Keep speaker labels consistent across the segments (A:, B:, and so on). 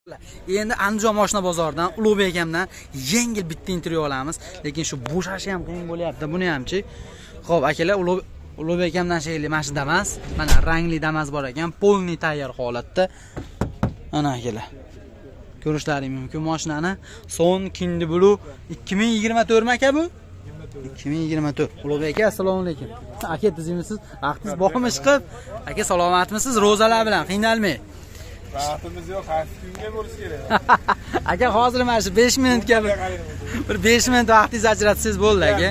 A: Endi Andijon mashina bozoridan Ulug'bek akamdan yengil bitta intervyu olamiz, lekin shu bo'shashi ham qiyin bo'lyapti. Buni hamchi. Xo'p, akalar, Ulug'bek akamdan shekilli mana shu Damas, mana rangli Damas bor ekan, polni tayyor holatda. Ana akalar. Ko'rishlaring mumkin mashinani. Son Kindi Blue 2024 mi aka bu? 2024. Ulug'bek aka, assalomu alaykum. Aka tizimisiz? Vaqtingiz bormi chiqib? Aka salomatmisiz? Ro'zalar bilan qiynalmay.
B: Vaqtimiz yo'q, qaysi kunga bo'lish kerak.
A: Aka hozir mana shu 5 minutga bir 5 minut vaqtingizni ajratsangiz bo'ldi aka.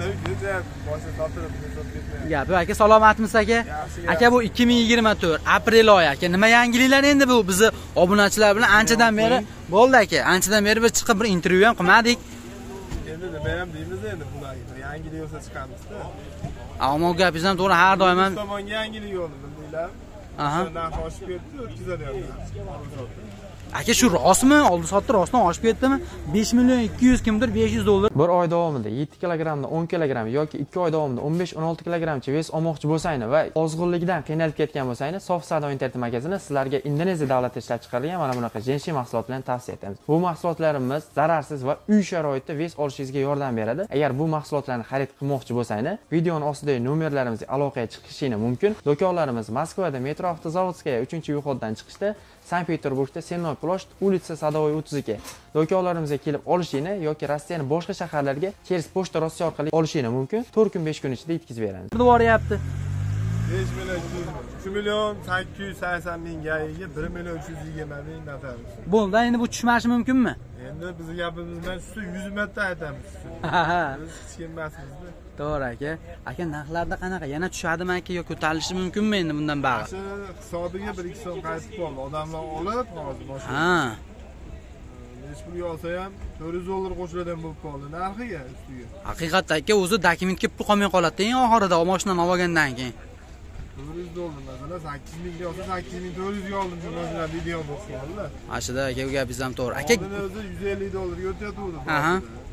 A: Gapi aka, salomatmisiz aka? Aka bu 2024 aprel oyi aka. Nima yangiliklar endi bu? Bizni obunachilar bilan anchadan beri bo'ldi aka. Anchadan beri biz chiqib bir intervyu ham qilmadik.
B: Endi nima ham deymiz endi bular. Yangilik bo'lsa chiqamiz-da.
A: Ammo gapingiz ham to'g'ri, har doim ham
B: tomonga yangilik yo'ldi, bildinglar.
A: Aha.
B: Narx oshib ketdi, o'tkazalyapti.
A: Aka shu rostmi? Oldi sotdi rostdan oshib ketdimi? 5 million 200 kimdir $500.
C: Bir oy davomida 7 kilogramdan 10 kilogramm yoki 2 oy davomida 15-16 kilogrammcha ves olmoqchi bo'lsangiz va ozg'inlikdan qiynalib ketgan bo'lsangiz, Sof Savdo internet magazini sizlarga Indoneziya davlati ishlab chiqarilgan mana bunaqa jinsiy mahsulot bilan tavsiya etamiz. Bu mahsulotlarimiz zararsiz va uy sharoitida ves olishingizga yordam beradi. Agar bu mahsulotlarni xarid qilmoqchi bo'lsangiz, videoning ostidagi nomerlarimizga aloqaga chiqishingiz mumkin. Do'konlarimiz Moskvada Metro Avtozavodskaya 3-yo'ldan chiqishda, Sankt-Peterburgda Sennoy ploshd, ulitsa Sadovoy 32. Do'konlarimizga kelib olishingiz yoki Rossiyaning boshqa shaharlariga Kers pochta Rossiya orqali olishingiz mumkin. 4 kun 5 kun ichida yetkazib beramiz.
A: Nima boryapti?
B: 5 million 2 million 880 mingga 1 million 320 ming natamiz.
A: Bo'ldi, endi bu tushmashi mumkinmi?
B: Endi biz gapimizdan shu 100 marta aytamiz. Biz hech kim emasmiz-da.
A: To'g'ri aka. Aka narxlarda qanaqa? Yana tushadimi aka yoki ko'tarilishi mumkinmi endi bundan bari?
B: Shu hisobiga 1-2 so'm qaytib qoldi. Odamlar olib hozir boshqa.
A: Ha.
B: Hech pul olsa ham $400 qo'shiladigan bo'lib qoldi narxiga ustiga.
A: Haqiqatda aka, o'zi dokumentga pul qolmay qoladi-da, oxirida mashinani olgandan keyin.
B: $400 masalan 8 mingga olsa 8400 ga oldim, shu mashina video bo'lsa-da.
A: Ashida aka, bu gapingiz ham to'g'ri. Aka
B: o'zi $150 ga o'tyapti.
A: Aha.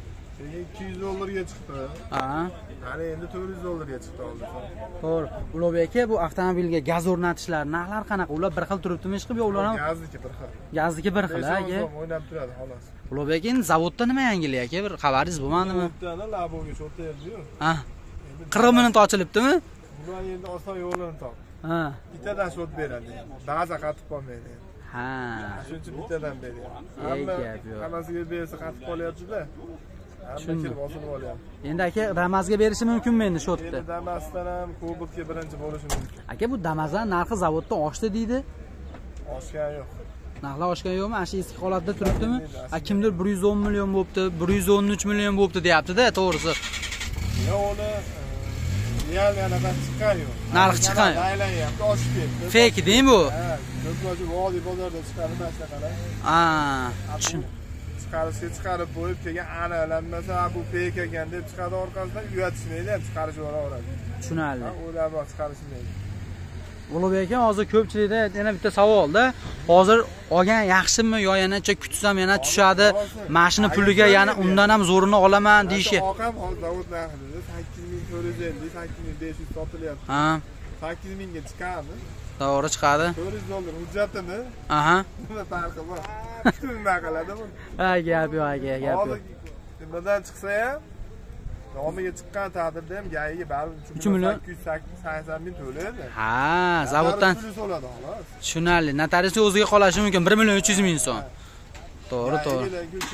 B: $200 ga chiqdi.
A: Aha.
B: Hali endi $400 ga chiqdi hozir.
A: To'g'ri. Ulug'bek aka, bu avtomobilga gaz o'rnatishlar narxlari qanaqa? Ular bir xil turibdimi chiqib yo ular ham?
B: Gazniki bir xil.
A: Gazniki bir xil aka.
B: O'ynab turadi xolos.
A: Ulug'bek aka, endi zavodda nima yangilik aka? Bir xabaringiz bo'lmadimi?
B: Zavodda laboga o'tyapti-yu.
A: Ha. 40 minut ochilibdimi?
B: Bular endi oson yo'lini top.
A: Ha.
B: Bittadan shot beradi. Baza qatib qolmaydi.
A: Ha.
B: Shuncha bittadan beryapti. Hammasiga bersa qatib qolyapti-da. Tushundim.
A: Endi aka, Damazga berishi mumkinmi endi shotni?
B: Endi Damazdan ham Cobaltga birinchi bo'lishi mumkin.
A: Aka, bu Damazlar narxi zavodda oshdi deydi.
B: Oshgan yo'q.
A: Narxlar oshgan yo'qmi? Ana shu eski holatda turibdimi? Kimdir 110 million bo'pti, 113 million bo'pti deyapti-da, to'g'risi.
B: Yo'q, uni real yanadan chiqqan yo'q.
A: Narx chiqqan.
B: Aylanyapti, oshib ketdi.
A: Fake deymi bu?
B: Ha, ko'pincha vodiy bozorda chiqarib qarang.
A: Ha,
B: chiqarib qo'yib keyin aniqlanmasa bu fake ekan deb chiqadi, orqasidan uyatishmaydi ham chiqarish yuboraveradi.
A: Tushunarli.
B: O'ylab chiqarishmaydi.
A: Ulug'bek aka, hozir ko'pchilikda yana bitta savolda, hozir olgan yaxshimi yo yana kutsam yana tushadi, mashina puliga yana undan ham zo'rini olaman deyishi.
B: Oqam hozir zavod narxida 8450, 8500 sotilyapti.
A: Ha.
B: 8000 ga chiqadi.
A: To'g'ri chiqadi.
B: $400 hujjatini.
A: Aha.
B: Nima farqi bor? Nima qiladi bu?
A: Ha, gap yo'q aka, gap yo'q.
B: Nimadan chiqsa ham, nomiga chiqqan taqdirda ham gayiga baribir 3.880 ming to'laydi.
A: Ha, zavoddan
B: pul so'radi xolos.
A: Tushunarli. Notariusga o'ziga qolashi mumkin 1.300.000 so'm. To'g'ri, to'g'ri.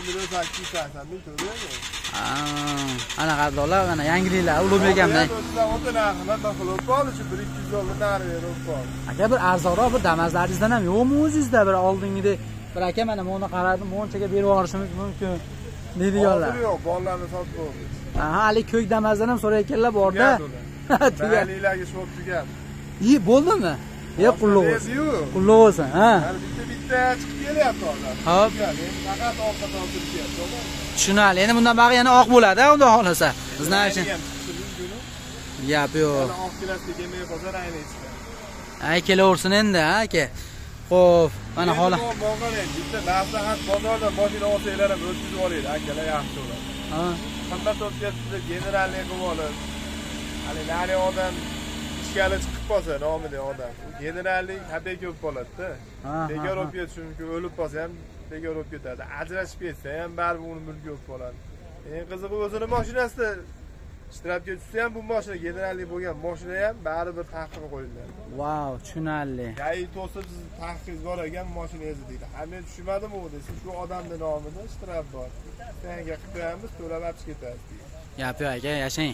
B: 3.880 ming to'laydi.
A: Ha, ana qardoqlar, ana yangiliklar Ulug'bek akamdan.
B: Ota narxidan qilib qoldi, shu $200 narx berib qoldi.
A: Aka, bir arzonroq bir Damazlaringizdan ham yo'qmi o'zingizda bir oldingidek? Bir aka, mana buni qaradim, monchaga berib yuborishimiz mumkin deydiganlar.
B: Yo'q, bolalarni sotib bo'ldi.
A: Aha, hali ko'k Damazdan ham so'rayotganlar bor-da.
B: Tugadilarga shot tugadi.
A: Bo'ldimi? Qulluq bo'lsin. Qulluq bo'lsin, ha.
B: Bitta chiqib kelyapti hozir.
A: Hop.
B: Faqat orqadan o'tib kelyapti.
A: Tushunarli. Endi bundan bari yana oq bo'ladi, unda xolasa. Bizning uchun. Gap yo'q.
B: Oq kelasida kelmay qolsa rangli chiqadi.
A: Ay, kelaversin endi, aka. Xo'p, mana holat.
B: Bitta maslahat bozorda mashina olsanglar ham o'tkazib olaydi, akalar yaxshi bo'ladi.
A: Ha.
B: Qanday o'tkazibdi, generalni qilib olib. Hali nari odam ishgali chiqib qolsa, nomida odam. Generallik habek bo'lib qoladi-da. Bekor olib ketish mumkin, o'lib qolsa ham bekor bo'lib ketadi. Ajrashib ketsa ham baribir uni mulki bo'lib qoladi. Eng qizig'i o'zini mashinasida ishtirokga tushsa ham bu mashina generallik bo'lgan mashina ham baribir taqiqqa qo'yiladi.
A: Vau, tushunarli.
B: Yayi to'sib siz taqiqingiz bor ekan mashinangizni deydi. Ha men tushunmadim u desa, shu odamning nomida ishtirok bor. Senga qilib qo'yamiz, to'lab olib ketasiz deydi.
A: Gap yo'q aka, yashang.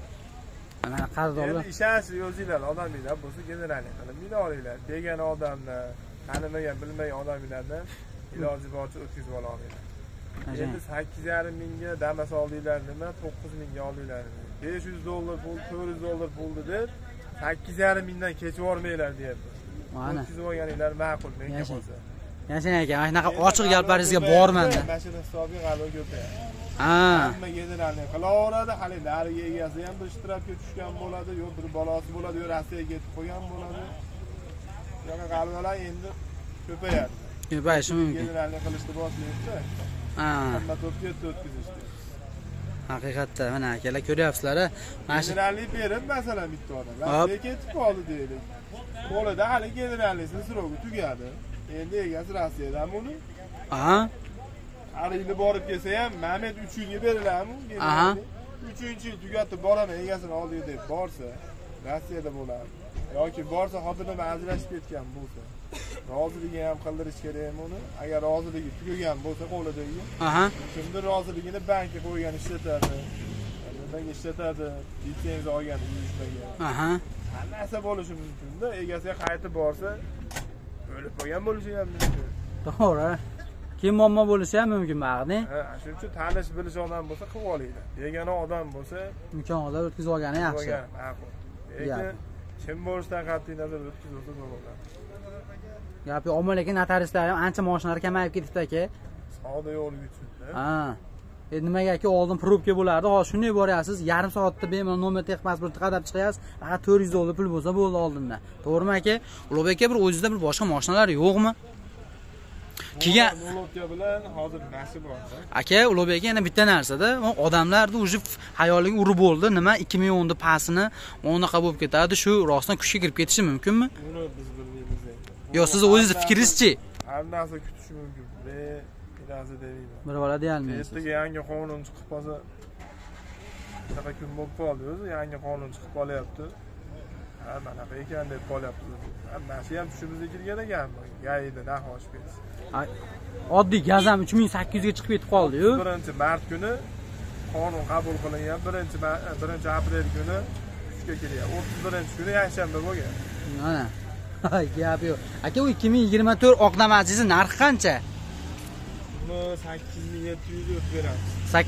A: Mana qarzdorlar.
B: Endi ishonchli o'zinglar odaminglar bo'lsa generallik qilib mina olinglar. Degan odamni, tanimagan, bilmagan odamlardan iloji boricha o'tkazib ola olinglar. Endi 8,5 mingga damas oldinglar nima, 9 mingga oldinglar. $500 pul, $400 puldi deb 8,5 mingdan kechib yormanglar deyapti.
A: Mana.
B: O'tkazib olganinglar ma'qul menga bo'lsa.
A: Yashang aka, mana shunaqa ochiq gaplaringizga borman-da.
B: Mashina hisobiga g'alaba ko'payadi.
A: Ha.
B: Hamma generallik qilaveradi, hali nariga egasi ham bir ishtirokka tushgan bo'ladi, yo bir balosi bo'ladi, yo Rossiyaga ketib qolgan bo'ladi. Yo'q, g'alabalar endi ko'payadi.
A: Ko'payishi mumkin.
B: Generallik qilishni boshlayapti.
A: Ha.
B: Hamma to'pga o'tkazishdi.
A: Haqiqatda mana akalar ko'ryapsizlar, mana shu
B: Generallik berib masalan bitta odam Rossiyaga ketib qoldi deylik. Qo'lida hali generallikni srogi tugadi. Endi egasi Rossiyadan buni.
A: Aha.
B: Ariyni borib kelsa ham, Mehmet 3 yilga beriladimi?
A: Aha.
B: 3-yil tugatib boraman egasini oldiga deb borsa, Rossiyada bo'ladi. Yoki borsa xotin bilan ajrashib ketgan bo'lsa, roziligi ham qildirish kerak uni. Agar roziligi tugagan bo'lsa qo'lidagi,
A: Aha.
B: kimdir roziligini bankka qo'ygan ishlatadi. Bank ishlatadi, litsenziya olgan uyushmaga.
A: Aha.
B: Hammasi bo'lishi mumkin-da, egasiga qaytib borsa, o'lib qolgan bo'lishi ham mumkin.
A: To'g'ri. Kim muammo bo'lishi ham mumkin bag'ni.
B: Ha, shuning uchun tanish bilish odam bo'lsa qilib olinglar. Begona odam bo'lsa,
A: Imkonlar o'tkazib olgani yaxshi.
B: ma'qul. Lekin kim bo'lishidan qat'iy nazar o'tkazilsa bo'ladi.
A: Gapi omma lekin notariuslar ham ancha mashinalar kamayib ketibdi aka.
B: Savdo yo'liga tushdi.
A: Ha. Nimaga aka oldin probka bo'lardi. Hozir shunday boryapsiz, yarim soatda bemalol nomer texnik pasportni qadab chiqyapsiz. Faqat $400 pul bo'lsa bo'ldi oldindan. To'g'rimi aka? Ulug'bek aka bir o'zingizda bir boshqa mashinalar yo'qmi? Keyin
B: Ulug'bek bilan hozir nasib bor.
A: aka, Ulug'bek aka yana bitta narsada, o'zlarni uje hayoliga urib bo'ldi. Nima 2010da pasini unaqa bo'lib ketadi, shu rostdan kuchga kirib ketishi mumkinmi?
B: Buni biz bilmaymiz.
A: Yo, siz o'zingiz fikringizchi?
B: Har narsa kutish mumkin. Narsa deyman.
A: Bir bola deya olmaysiz.
B: Ertaga yangi qonun chiqib qolsa, shunaqa kun bo'lib qoldi o'zi, yangi qonun chiqib qolyapti. Ha, mana bu ekan deb qolyapti. Hammasi ham tushimizga kirgan ekanmi? Gayida nahosh ketdi.
A: Oddiy gaz ham 3800 ga chiqib ketib qoldi-yu.
B: 1-mart kuni qonun qabul qilingan, 1-aprel kuni kuchga kiryapti. 31-kuni yakshanba bo'lgan.
A: Mana. Gap yo'q. Aka, u 2024 oqdamachisi narxi qancha?
B: Buni 8700 o'tib beramiz.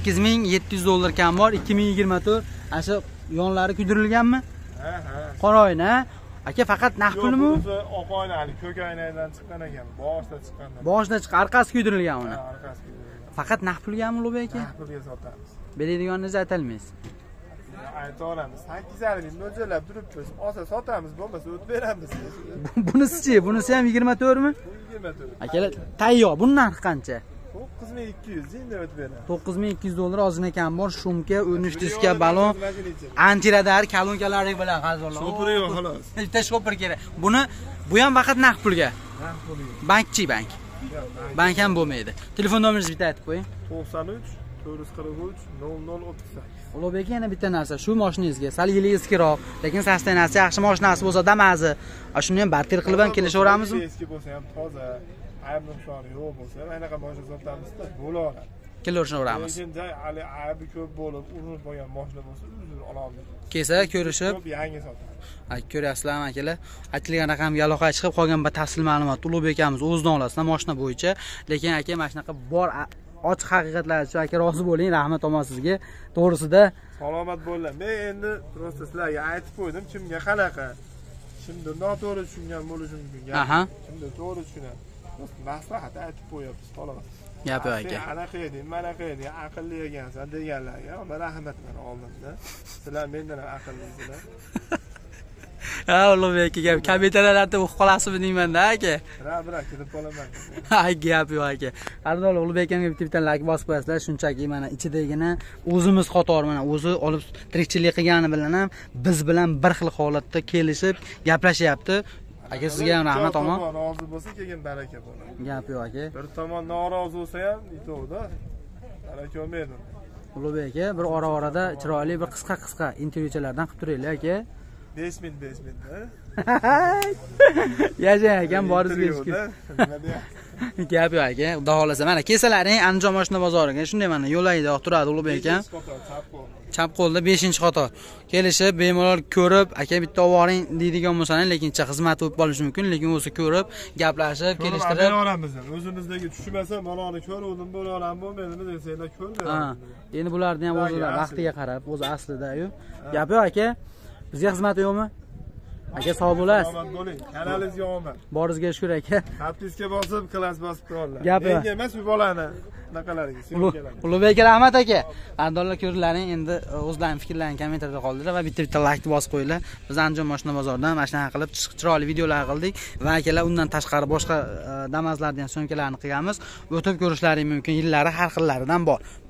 A: $8700 kam bor, 2024. Asha yonlari kuydirilganmi?
B: Ha.
A: Qora oyna. Aka, faqat naqd pulmi?
B: Yo'q, bu oq oynali, ko'k oynadan chiqqan ekan, boshida chiqqandan.
A: Boshida chiq, arkasi kuydirilgan uni.
B: Arkasi kuydirilgan.
A: Faqat naqd pulgami Ulug'bek aka?
B: Naqd pulga sotamiz.
A: Beradiganingizni aytolmaysiz.
B: Aytolamiz. 8,5 ming mo'ljallab turibmiz. Olsa sotamiz, bo'lmasa o'tib beramiz.
A: Bunisi-chi? Bunisi ham 24 mi?
B: 24.
A: Akalar, tayyor. Buni narxi qancha?
B: 9200 endi o'tib beramiz.
A: $9200 ozgina kam bor. Shumka, o'rnish diska, balon, antiradar, kolonkalari bilan qarzorlar.
B: Shopiri yo'q xolos.
A: Bitta shopir kerak. Bu ham faqat naqd pulga.
B: Naqd pulga.
A: Bankchi bank. Bank ham bo'lmaydi. Telefon nomeringizni bitta aytib qo'ying.
B: 93 443 0038.
A: Ulug'bek yana bitta narsa, shu mashinangizga sal yili eskiroq, lekin sostenasi yaxshi mashinasi bo'lsa, damazi. Shuni ham barter qilib ham kelishaveramizmi?
B: Eski bo'lsa ham toza, ayb nuqsoni yo'q bo'lsa, anaqa mashina sotamizda bo'laveradi.
A: Kelishaveramiz.
B: Lekin hali aybi ko'p bo'lib, urinib qo'ygan mashina bo'lsa, uzr olamiz.
A: Kelsa ko'rishib,
B: ko'p yangi sotamiz.
A: Ko'ryapsizlarmi akalar? Aytilgan raqamga aloqa chiqib qolgan batafsil ma'lumot Ulug'bek akamiz o'zidan olasizlar mashina bo'yicha. Lekin aka mana shunaqa bor ochiq haqiqatlar uchun aka rozi bo'ling, rahmat olmon sizga. To'g'risida
B: Salomat bo'linglar. Men endi prosta sizlarga aytib qo'ydim, kimga qanaqa. Kimdir noto'g'ri tushungan bo'lishi mumkin.
A: Aha.
B: Kimdir to'g'ri tushunadi. Maslahat aytib qo'yapmiz, xolos.
A: Gap yo'q aka.
B: Anaqa eding, manaqa eding, aqlli ekansan deganlarga, unda rahmat meni oldimda. Sizlar mendan ham aqllisizlar.
A: Ha, Ulug'bek aka, kompyuterlarni o'qib qolasizmi deyman-da aka.
B: Bira kirib qolaman.
A: Ay, gap yo'q aka. Qardor Ulug'bek akamga bitta like bosib qo'yasizlar, shunchaki mana ichidagina o'zimiz qator mana o'zi olib tirikchilik qilgani bilan ham biz bilan bir xil holatda kelishib gaplashyapti. Aka sizga ham rahmat omon.
B: Rozi bo'lsa keyin baraka bo'ladi.
A: Gap yo'q aka.
B: Bir tomon norozi bo'lsa ham yetovda. Baraka olmaydi.
A: Ulug'bek aka bir ora-orada chiroyli bir qisqa intervyuchalardan qilib turaylik aka.
B: 5 ming da.
A: Yashang akam boringizga shukr. Gap yo'q aka. Xudo xolasa mana kesalaring Andijon mashina bozoriga shunday mana yo'layda turadi Ulug'bek akam. Chap qo'lda 5-qator. Kelishib bemalol ko'rib, aka bitta ovoring deydigan bo'lsangiz, lekincha xizmat bo'lib qolishi mumkin, lekin o'zi ko'rib, gaplashib, kelishtirib
B: olamiz. O'zimizdagi tushmasa, maloni ko'ruvdim, bo'laram bo'lmaydimi desanglar ko'rmaymiz.
A: Ha. Endi bularni ham o'zilar vaqtiga qarab, o'zi aslida-yu. Gap yo'q aka. Bizga xizmat yo'qmi? Aka sog' bo'lasiz.
B: Omad bo'ling. Kanalingizga omad.
A: Boringizga shukr aka.
B: Podpiska bosib, klass bosib turadilar.
A: Gapi.
B: Menga emas, bu bolani.
A: Ulug'bek rahmat aka. Qadrli ko'rlaring, endi o'zlarining fikrlarini kommentariyada qoldirib va bitta like bosib qo'yinglar. Biz Andijon mashina bozoridan mana shunaqa qilib chiroyli videolar qildik va akalar undan tashqari boshqa damazlardan ham syomkalarni qilganmiz. O'tib ko'rishlaring mumkin. Yillari har xillaridan bor.